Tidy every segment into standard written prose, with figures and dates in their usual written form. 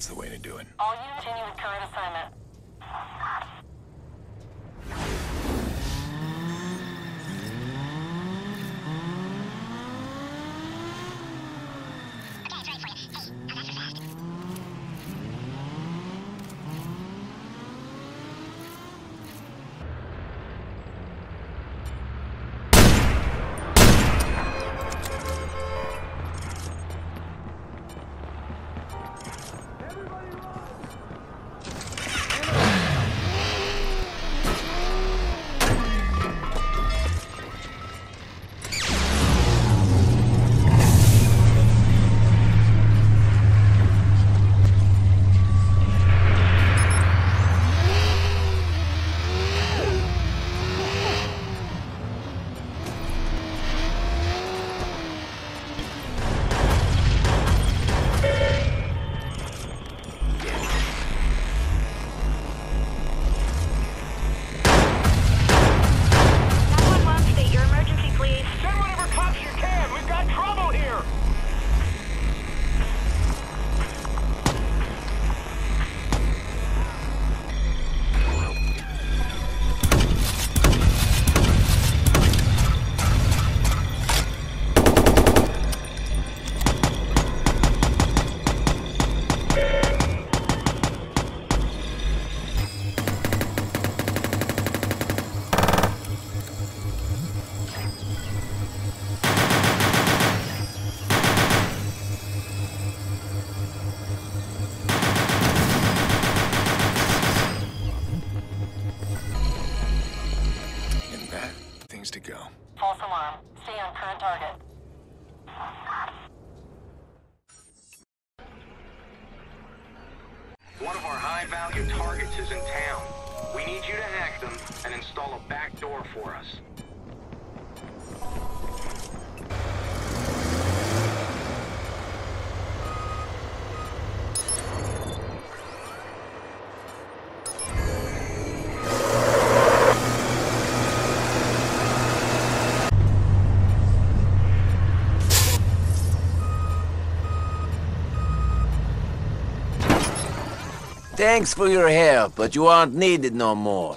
That's the way to do it. All units continue with current assignment. To go. False alarm. Stay on current target. One of our high-value targets is in town. We need you to hack them and install a back door for us. Thanks for your help, but you aren't needed no more.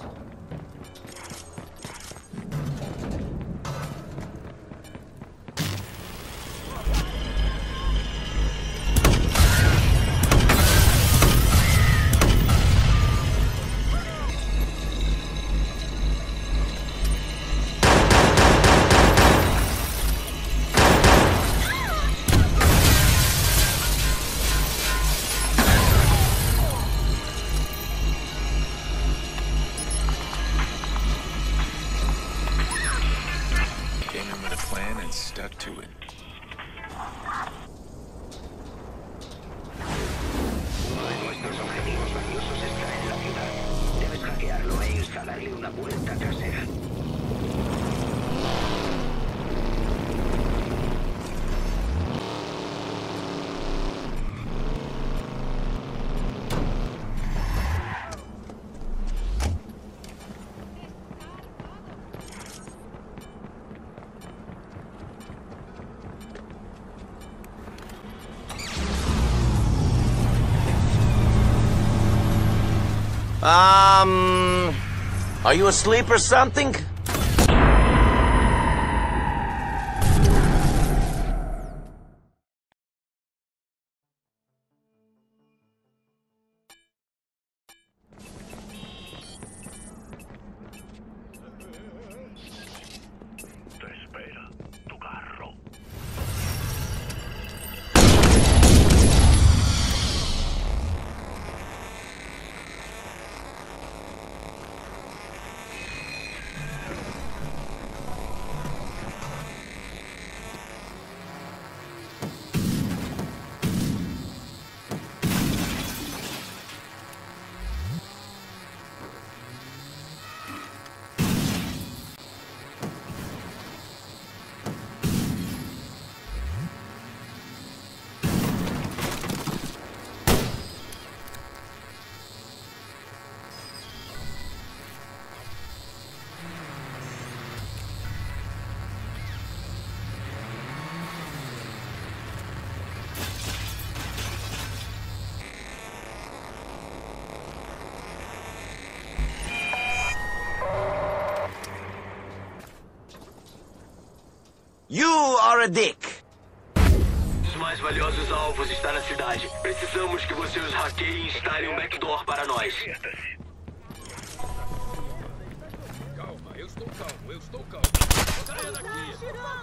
Stuck to it. Uno de nuestros objetivos valiosos está en la ciudad. Debes hackearlo e instalarle una puerta trasera. Are you asleep or something? You are a dick. Os mais valiosos alvos estão na cidade. Precisamos que você os hackeie e instale um backdoor para nós. Calma, eu estou calmo. Saia daqui!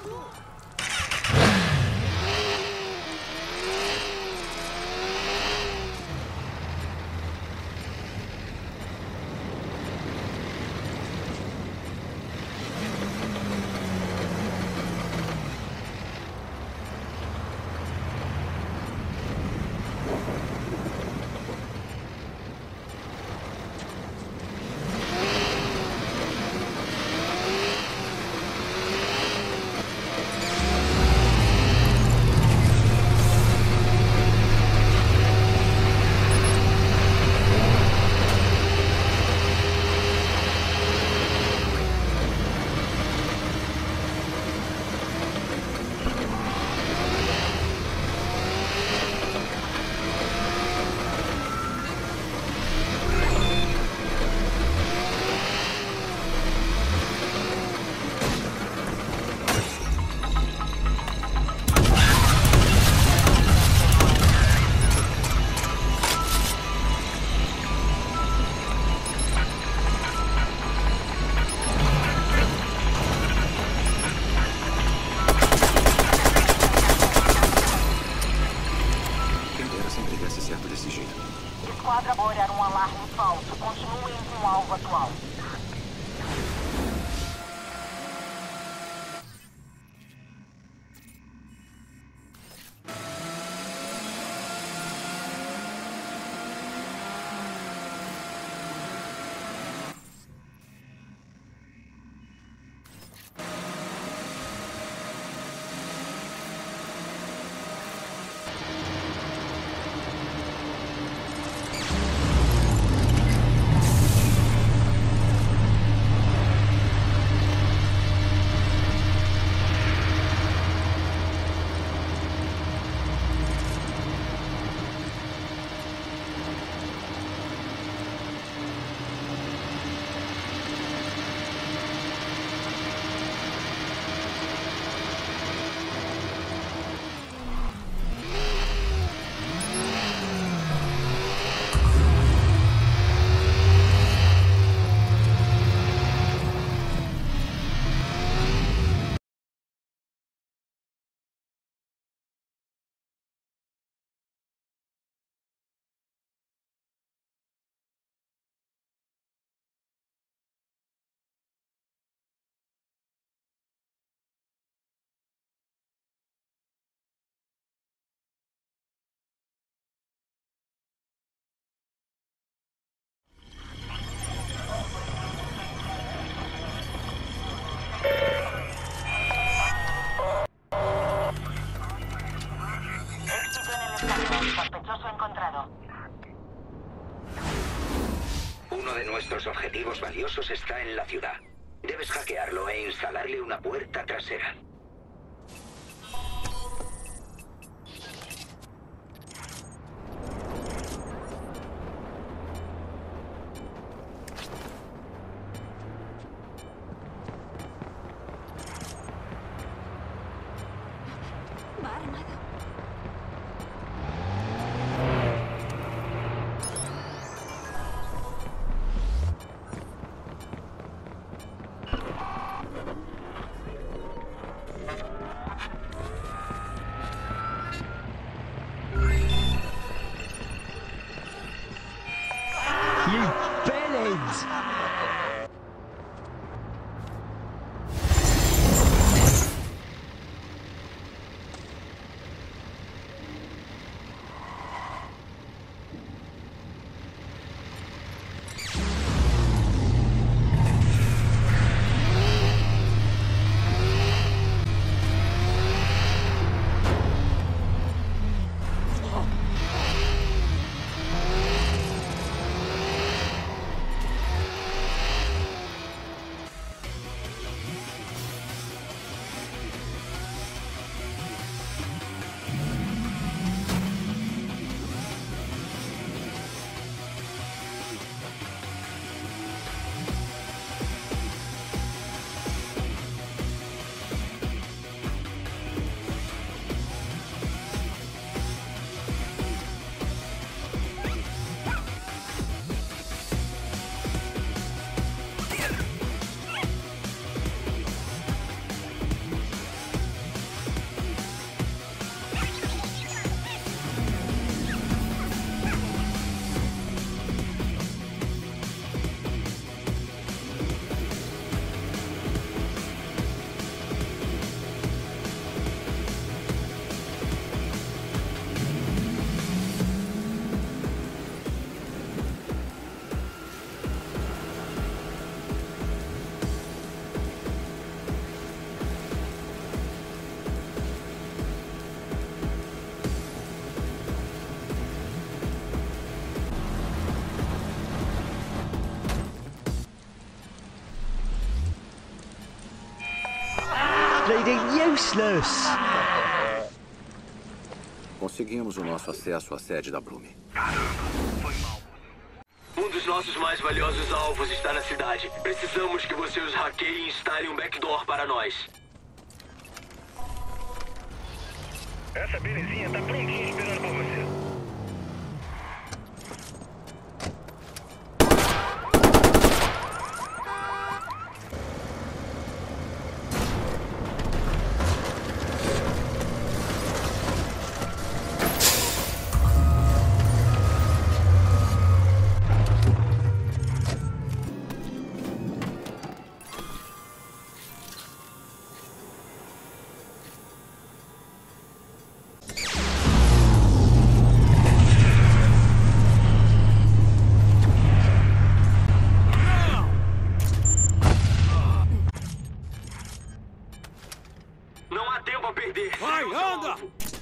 Esquadra Bor era um alarme falso. Continuem com o alvo atual. Sospechoso encontrado. Uno de nuestros objetivos valiosos está en la ciudad. Debes hackearlo e instalarle una puerta trasera. Va armado. bloody useless. Conseguimos o nosso acesso à sede da Blume. Um dos nossos mais valiosos alvos está na cidade. Precisamos que você os hackeie e instale um backdoor para nós. Essa belezinha tá prontinha esperando por você. Não há tempo a perder. Vai, anda!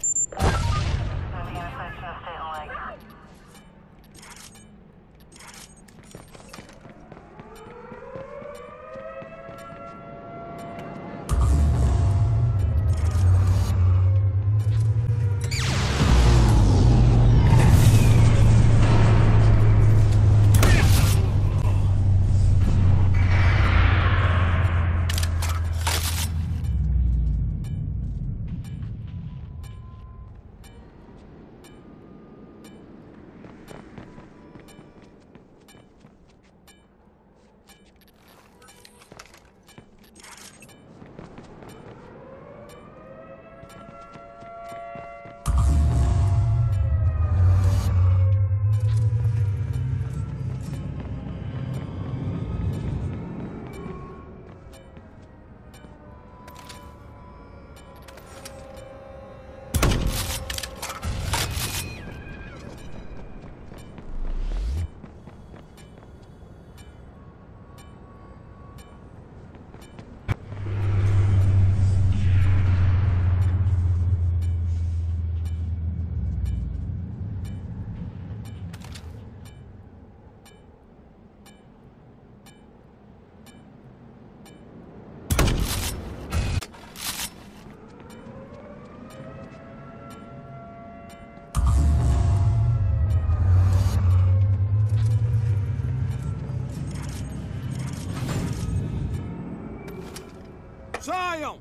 Saiam!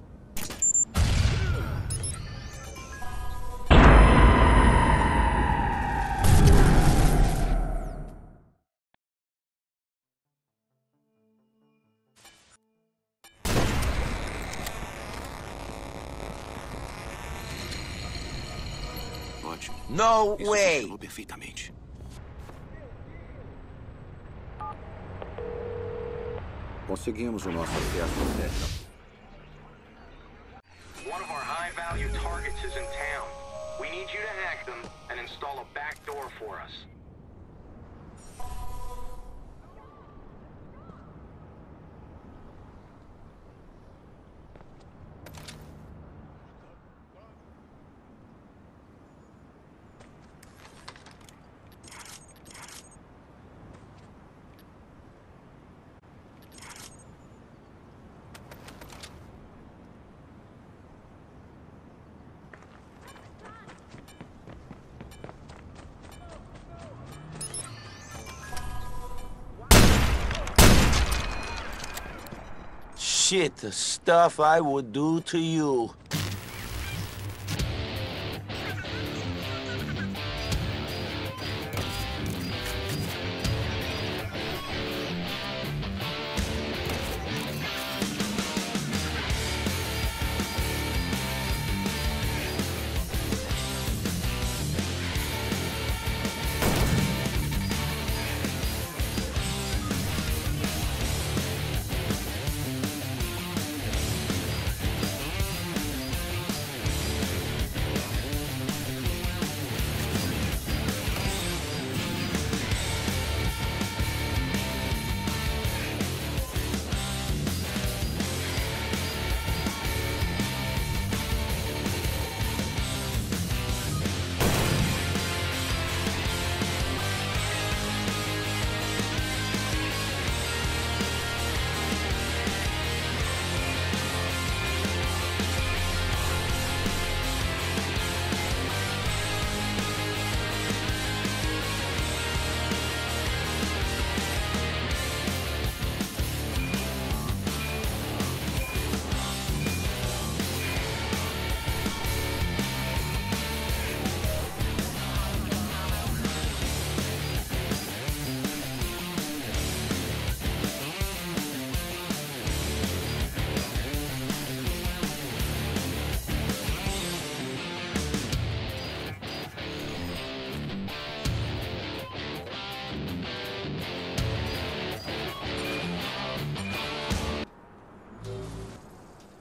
Ótimo. No Isso way! funcionou perfeitamente. Conseguimos o nosso acesso à sede da Blume. One of our high-value targets is in town. We need you to hack them and install a backdoor for us. Shit, the stuff I would do to you.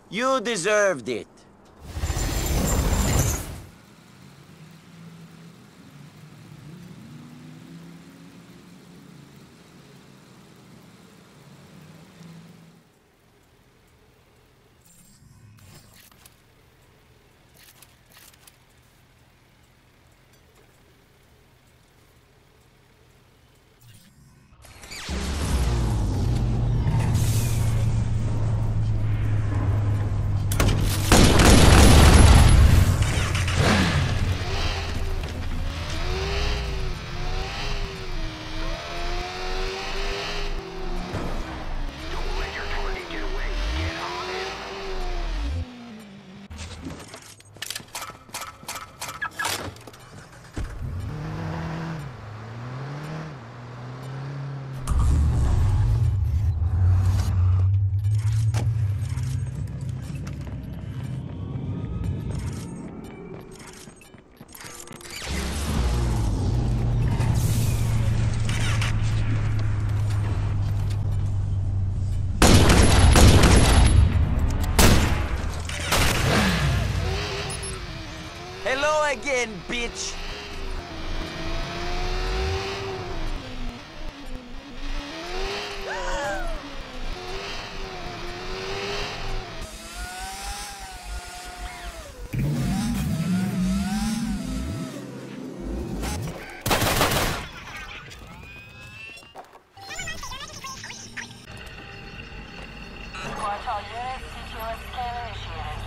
You deserved it. Hello again, bitch! Watch all units, CQS scan initiated.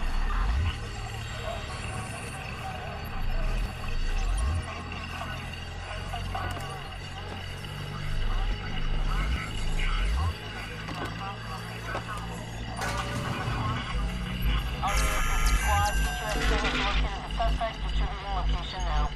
All units, this is squad. CQS scan has located the suspect. Distributing location now.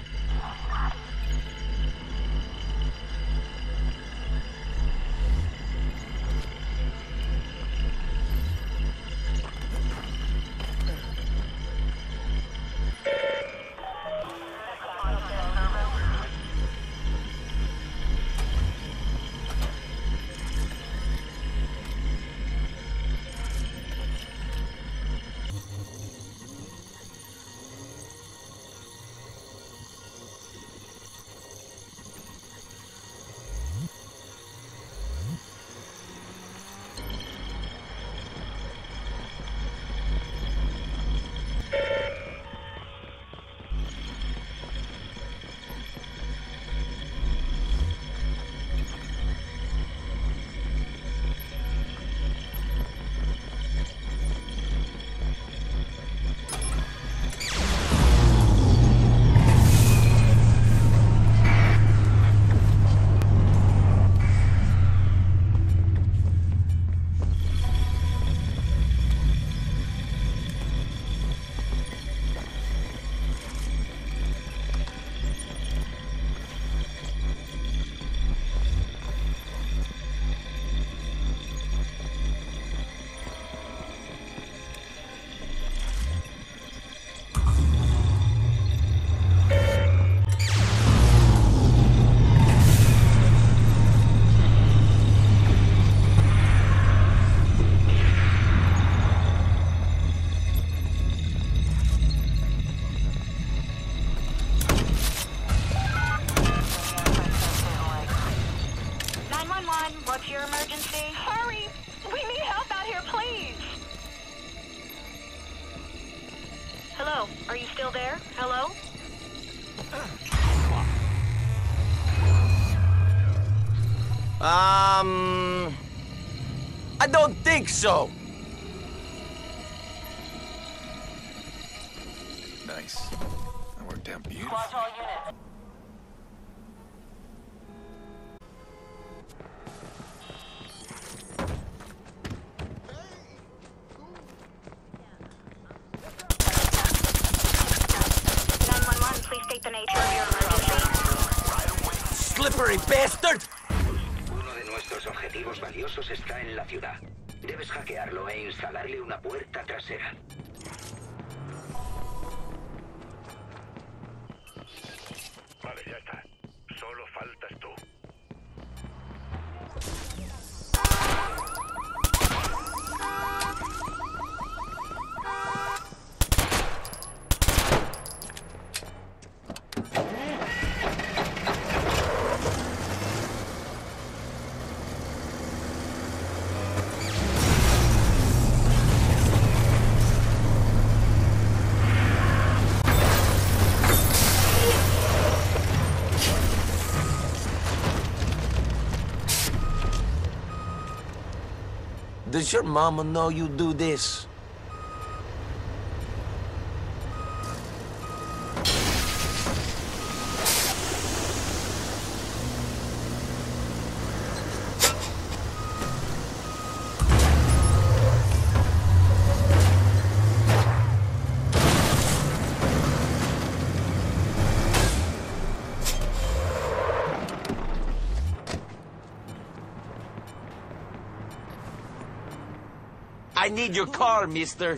What's your emergency? Hurry! We need help out here, please! Hello? Are you still there? Hello? I don't think so. Nice. That worked out beautiful. Watch all units. Please state the nature of your emergency. Slippery bastard! Uno de nuestros objetivos valiosos está en la ciudad. Debes hackearlo e instalarle una puerta trasera. Vale, ya está. Solo faltas tú. Does your mama know you do this? I need your car, mister.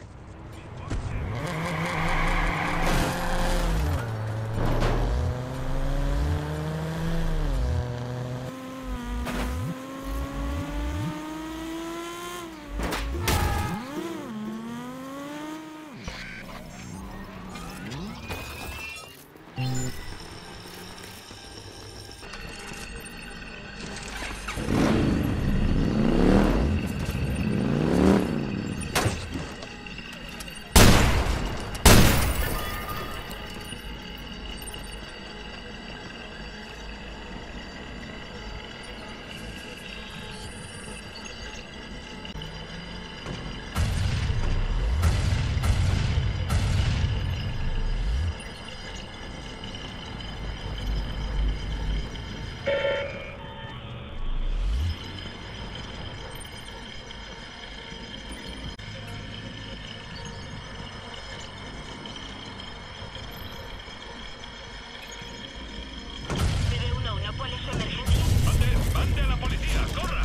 ¡Mande a la policía! ¡Corra!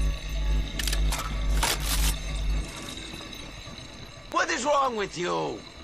What is wrong with you?